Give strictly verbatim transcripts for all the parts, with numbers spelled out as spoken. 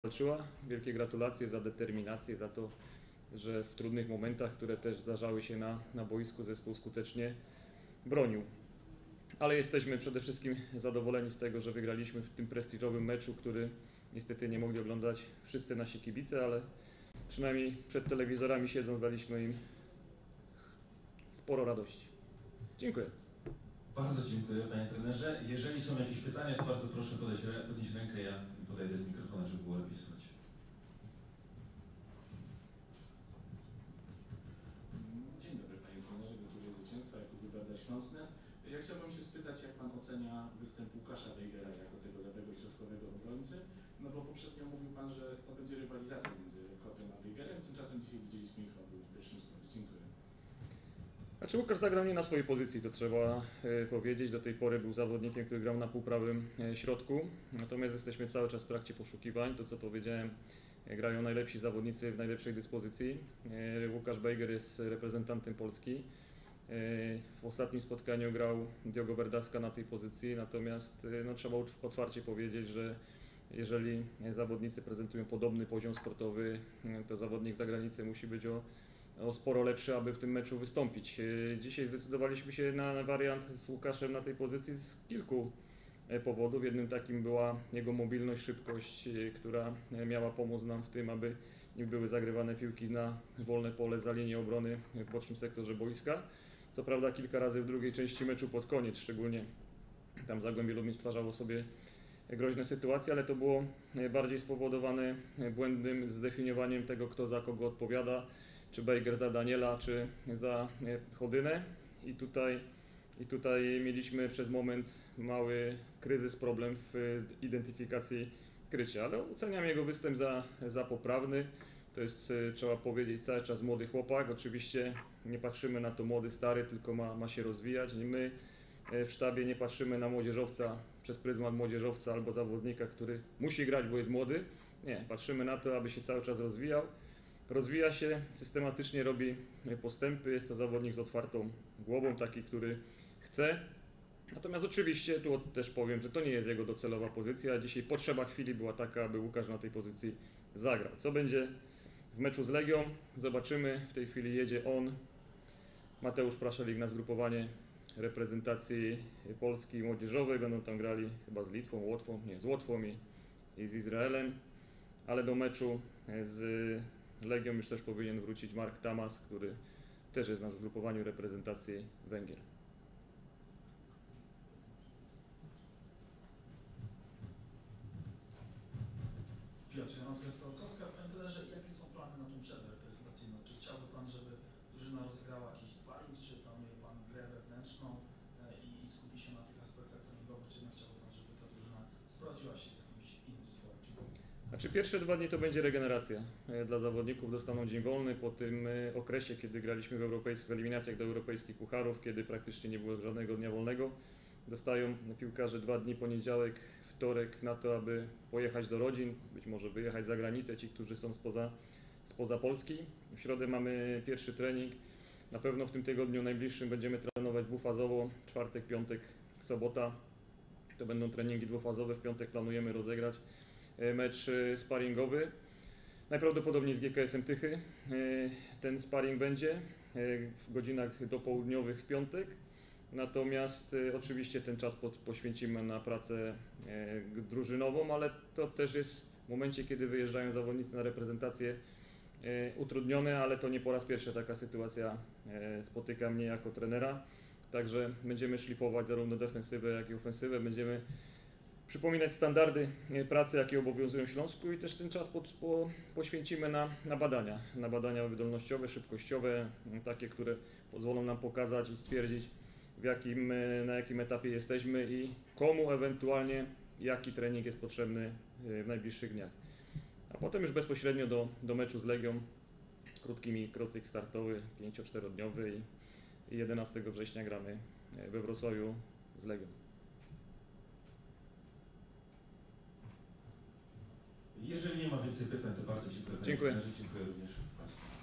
walczyła. Wielkie gratulacje za determinację, za to, że w trudnych momentach, które też zdarzały się na, na boisku, zespół skutecznie bronił. Ale jesteśmy przede wszystkim zadowoleni z tego, że wygraliśmy w tym prestiżowym meczu, który niestety nie mogli oglądać wszyscy nasi kibice, ale przynajmniej przed telewizorami siedząc daliśmy im sporo radości. Dziękuję. Bardzo dziękuję, panie trenerze. Jeżeli są jakieś pytania, to bardzo proszę podać, podnieść rękę, ja podejdę z mikrofonem, żeby było lepiej słychać. Dzień dobry, panie trenerze, gratuluję zwycięstwa jako Gwardia Śląska. Ja chciałbym się spytać, jak pan ocenia występ Łukasza Weigera jako tego lewego środkowego obrońcy, no bo poprzednio mówił pan, że to będzie rywalizacja między Kotem a Weigerem, tymczasem dzisiaj widzieliśmy ich obu w pierwszym składzie. Dziękuję. Znaczy Łukasz zagrał nie na swojej pozycji, to trzeba y, powiedzieć. Do tej pory był zawodnikiem, który grał na półprawym y, środku. Natomiast jesteśmy cały czas w trakcie poszukiwań. To co powiedziałem, y, grają najlepsi zawodnicy w najlepszej dyspozycji. Y, Łukasz Weiger jest reprezentantem Polski. Y, w ostatnim spotkaniu grał Diogo Verdaska na tej pozycji, natomiast y, no, trzeba otwarcie powiedzieć, że jeżeli zawodnicy prezentują podobny poziom sportowy, y, to zawodnik z zagranicy musi być o O sporo lepszy, aby w tym meczu wystąpić. Dzisiaj zdecydowaliśmy się na wariant z Łukaszem na tej pozycji z kilku powodów. Jednym takim była jego mobilność, szybkość, która miała pomóc nam w tym, aby nie były zagrywane piłki na wolne pole za linię obrony w bocznym sektorze boiska. Co prawda kilka razy w drugiej części meczu pod koniec, szczególnie tam Zagłębie Lubin stwarzało sobie groźne sytuacje, ale to było bardziej spowodowane błędnym zdefiniowaniem tego, kto za kogo odpowiada, czy Weiger za Daniela, czy za Chodynę. I tutaj, I tutaj mieliśmy przez moment mały kryzys, problem w identyfikacji krycia, ale oceniam jego występ za, za poprawny. To jest, trzeba powiedzieć, cały czas młody chłopak. Oczywiście nie patrzymy na to młody, stary, tylko ma, ma się rozwijać. My w sztabie nie patrzymy na młodzieżowca przez pryzmat młodzieżowca albo zawodnika, który musi grać, bo jest młody. Nie, patrzymy na to, aby się cały czas rozwijał. Rozwija się, systematycznie robi postępy, jest to zawodnik z otwartą głową, taki, który chce. Natomiast oczywiście tu też powiem, że to nie jest jego docelowa pozycja. Dzisiaj potrzeba chwili była taka, aby Łukasz na tej pozycji zagrał. Co będzie w meczu z Legią? Zobaczymy. W tej chwili jedzie on, Mateusz Praszelik, na zgrupowanie reprezentacji Polski młodzieżowej. Będą tam grali chyba z Litwą, Łotwą, nie, z Łotwą i, i z Izraelem. Ale do meczu z Legią już też powinien wrócić Mark Tamas, który też jest na zgrupowaniu reprezentacji Węgier. Piotr Janoskę z Torcowska. Panie trenerze, jakie są plany na tą przerwę reprezentacyjną? Czy chciałby pan, żeby drużyna rozegrała jakiś sparring, czy planuje pan grę wewnętrzną i, i skupi się na tych aspektach treningowych, czy jednak chciałby pan, żeby ta drużyna sprawdziła się z jakimś innym sporem? Znaczy pierwsze dwa dni to będzie regeneracja dla zawodników, dostaną dzień wolny po tym okresie, kiedy graliśmy w europejskich w eliminacjach do europejskich pucharów, kiedy praktycznie nie było żadnego dnia wolnego. Dostają piłkarze dwa dni, poniedziałek, wtorek na to, aby pojechać do rodzin, być może wyjechać za granicę, ci, którzy są spoza, spoza Polski. W środę mamy pierwszy trening. Na pewno w tym tygodniu najbliższym będziemy trenować dwufazowo, czwartek, piątek, sobota. To będą treningi dwufazowe, w piątek planujemy rozegrać mecz sparingowy. Najprawdopodobniej z G K S-em Tychy ten sparring będzie w godzinach dopołudniowych w piątek. Natomiast oczywiście ten czas poświęcimy na pracę drużynową, ale to też jest w momencie, kiedy wyjeżdżają zawodnicy na reprezentację utrudnione, ale to nie po raz pierwszy taka sytuacja spotyka mnie jako trenera. Także będziemy szlifować zarówno defensywę, jak i ofensywę. Będziemy przypominać standardy pracy, jakie obowiązują w Śląsku, i też ten czas po, po, poświęcimy na, na badania, na badania wydolnościowe, szybkościowe, takie, które pozwolą nam pokazać i stwierdzić, w jakim, na jakim etapie jesteśmy i komu ewentualnie jaki trening jest potrzebny w najbliższych dniach. A potem już bezpośrednio do, do meczu z Legią, krótki mikrocyk startowy, pięcio-czterodniowy, i jedenastego września gramy we Wrocławiu z Legią. Jeżeli nie ma więcej pytań, to bardzo dziękuję. Dziękuję. Dziękuję również Państwu.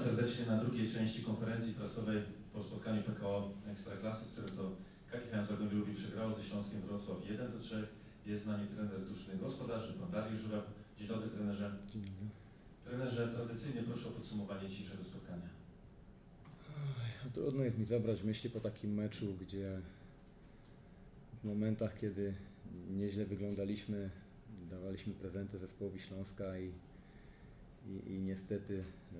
serdecznie na drugiej części konferencji prasowej po spotkaniu P K O Ekstraklasy, które to K G H M Zagłębie Lubin przegrało ze Śląskiem Wrocław jeden do trzech. Jest z nami trener drużyny gospodarzy, pan Dariusz Żuraw. Dzień dobry trenerze. Dzień dobry. Trenerze, tradycyjnie proszę o podsumowanie dzisiejszego spotkania. Oj, trudno jest mi zabrać myśli po takim meczu, gdzie w momentach, kiedy nieźle wyglądaliśmy, dawaliśmy prezenty zespołowi Śląska i, i, i niestety e,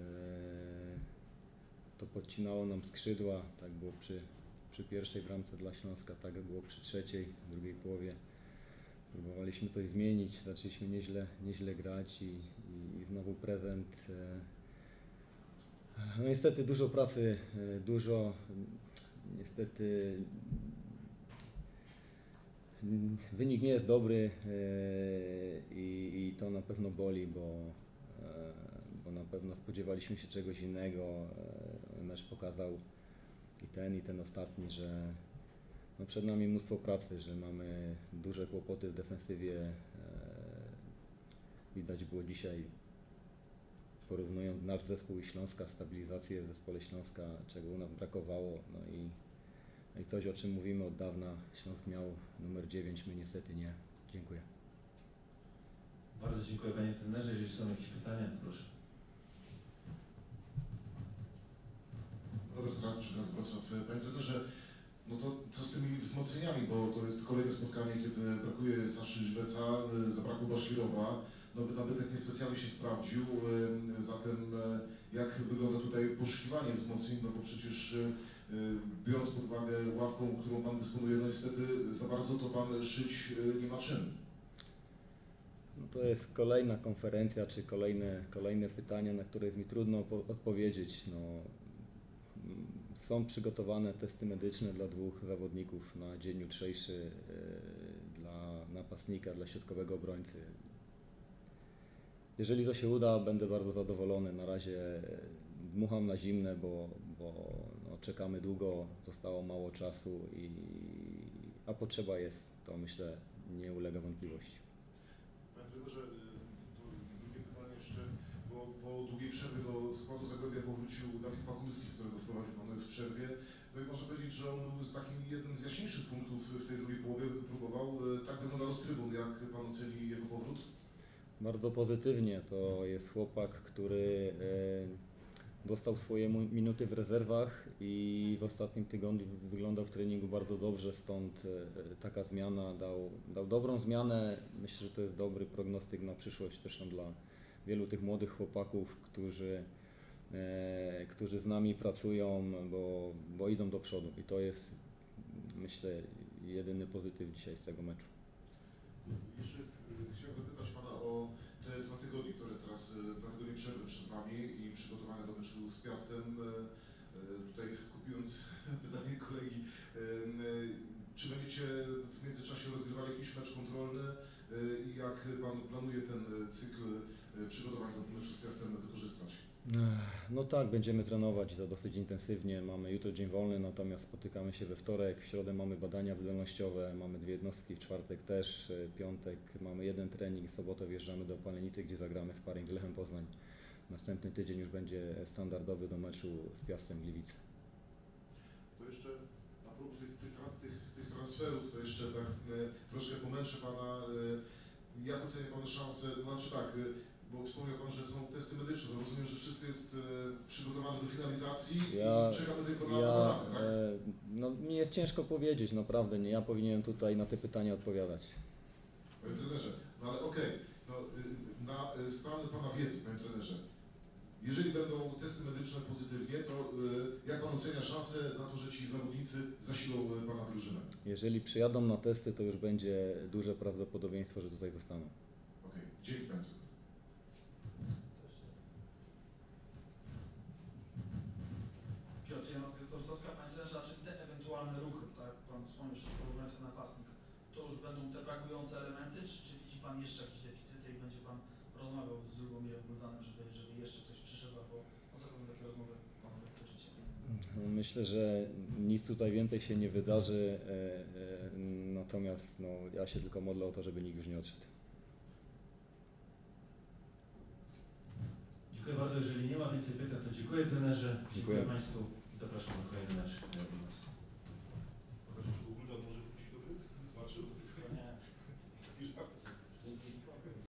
to podcinało nam skrzydła. Tak było przy, przy pierwszej bramce dla Śląska, tak było przy trzeciej, w drugiej połowie. Próbowaliśmy coś zmienić, zaczęliśmy nieźle, nieźle grać i, i, i znowu prezent. E, no niestety dużo pracy, e, dużo, niestety mm, wynik nie jest dobry e, i, i to na pewno boli, bo, e, bo na pewno spodziewaliśmy się czegoś innego. E, mecz pokazał i ten, i ten ostatni, że no przed nami mnóstwo pracy, że mamy duże kłopoty w defensywie. E, widać było dzisiaj, porównując nasz zespół i Śląska, stabilizację w zespole Śląska, czego u nas brakowało. No i, no i coś, o czym mówimy od dawna. Śląsk miał numer dziewięć, my niestety nie. Dziękuję. Bardzo dziękuję panie trenerze. Jeżeli są jakieś pytania, to proszę. Robert Krawczyk, Wrocław. Panie trenerze, no to co z tymi wzmocnieniami, bo to jest kolejne spotkanie, kiedy brakuje Saszy Żbeca, zabrakło Baszkirowa, nowy nabytek niespecjalnie się sprawdził, zatem jak wygląda tutaj poszukiwanie wzmocnień, no bo przecież biorąc pod uwagę ławką, którą Pan dysponuje, no niestety za bardzo to Pan szyć nie ma czym. No to jest kolejna konferencja, czy kolejne, kolejne pytania, na które jest mi trudno odpowiedzieć. No, są przygotowane testy medyczne dla dwóch zawodników na dzień jutrzejszy, yy, dla napastnika, dla środkowego obrońcy. Jeżeli to się uda, będę bardzo zadowolony. Na razie dmucham na zimne, bo, bo no, czekamy długo, zostało mało czasu, i, a potrzeba jest, to myślę nie ulega wątpliwości. Panie trenerze, drugie pytanie jeszcze, bo po długiej przerwie do składu Zagłębia powrócił Dawid Pachulski, którego wprowadził Pan w przerwie. No i można powiedzieć, że on był z takim jednym z jaśniejszych punktów w tej drugiej połowie, próbował. Tak wyglądał z trybun. Jak Pan oceni jego powrót? Bardzo pozytywnie. To jest chłopak, który e, dostał swoje minuty w rezerwach i w ostatnim tygodniu wyglądał w treningu bardzo dobrze, stąd e, taka zmiana dał, dał dobrą zmianę. Myślę, że to jest dobry prognostyk na przyszłość zresztą dla wielu tych młodych chłopaków, którzy, e, którzy z nami pracują, bo, bo idą do przodu i to jest, myślę, jedyny pozytyw dzisiaj z tego meczu. Jeszcze chciałem zapytać Pana o te dwa tygodnie, które teraz, dwa tygodnie przerwy przed Wami i przygotowania do meczu z Piastem. Tutaj kupiąc pytanie kolegi, czy będziecie w międzyczasie rozgrywali jakiś mecz kontrolny i jak Pan planuje ten cykl przygotowań do meczu z Piastem wykorzystać? No tak, będziemy trenować i to dosyć intensywnie. Mamy jutro dzień wolny, natomiast spotykamy się we wtorek, w środę mamy badania wydolnościowe, mamy dwie jednostki, w czwartek też, piątek mamy jeden trening, w sobotę wjeżdżamy do Opalenicy, gdzie zagramy sparring z Lechem Poznań. Następny tydzień już będzie standardowy do meczu z Piastem Gliwice. To jeszcze a propos tych, tych, tych, tych transferów, to jeszcze tak e, troszkę pomęczę Pana. E, jak ocenia Pan szansę, to znaczy tak, e, bo wspomniał Pan, że są testy medyczne, to rozumiem, że wszystko jest e, przygotowane do finalizacji Ja, i czekamy tylko na ja, badania, tak? e, no mi jest ciężko powiedzieć, naprawdę, nie ja powinienem tutaj na te pytania odpowiadać. Panie trenerze, no ale okej, okay, no, y, na stan Pana wiedzy, Panie trenerze, jeżeli będą testy medyczne pozytywnie, to y, jak Pan ocenia szansę na to, że ci zawodnicy zasilą y, Pana drużynę? Jeżeli przyjadą na testy, to już będzie duże prawdopodobieństwo, że tutaj zostaną. Okej, okay. Dzięki Panie. Piotr Janowski, Torcowska, Panie trenerze, a czy te ewentualne ruchy, tak, Pan wspomniał, że porównając napastnik, to już będą te brakujące elementy, czy, czy widzi Pan jeszcze jakieś deficyty i będzie Pan rozmawiał z Lubomirem Guldanem, żeby, żeby jeszcze ktoś przyszedł, albo na zapewne takie rozmowy Panowie toczycie? No, myślę, że nic tutaj więcej się nie wydarzy, e, e, natomiast no, ja się tylko modlę o to, żeby nikt już nie odszedł. Dziękuję bardzo. Jeżeli nie ma więcej pytań, to dziękuję trenerze, dziękuję, Dziękuję. Państwu i zapraszam.